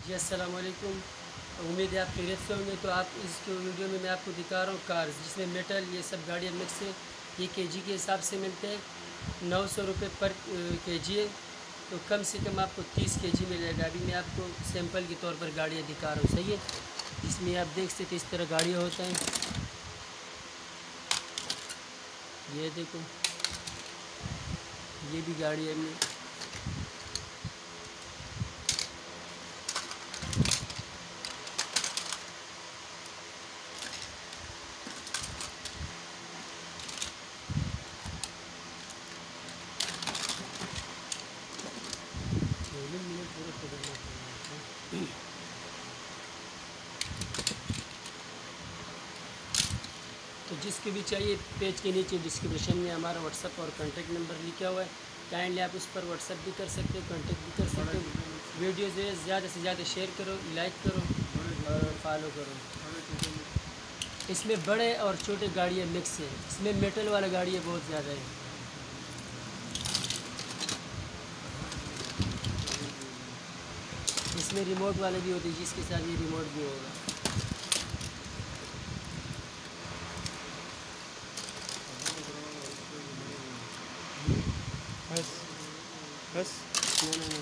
जी अस्सलाम वालेकुम। उम्मीद है आप खैरियत से होंगे। तो आप इस वीडियो में मैं आपको दिखा रहा हूँ कार्स जिसमें मेटल ये सब गाड़ियाँ मिक्स है। ये केजी के हिसाब से मिलते हैं, 900 रुपये पर केजी है। तो कम से कम आपको 30 केजी मिलेगा। अभी मैं आपको सैंपल के तौर पर गाड़ियाँ दिखा रहा हूँ, सही है। इसमें आप देख सकते इस तरह गाड़ियाँ होता है। ये देखो, ये भी गाड़ी है अपनी। तो जिसके भी चाहिए पेज के नीचे डिस्क्रिप्शन में हमारा व्हाट्सअप और कॉन्टैक्ट नंबर लिखा हुआ है। काइंडली आप उस पर व्हाट्सअप भी कर सकते हो, कॉन्टैक्ट भी कर सकते हो। वीडियो जो है ज़्यादा से ज़्यादा शेयर करो, लाइक करो और फॉलो करो। इसमें बड़े और छोटे गाड़ियाँ मिक्स है। इसमें मेटल वाला गाड़ियाँ बहुत ज़्यादा है। इसमें रिमोट वाले भी होते हैं, जिसके साथ ये रिमोट भी होगा। बस बस।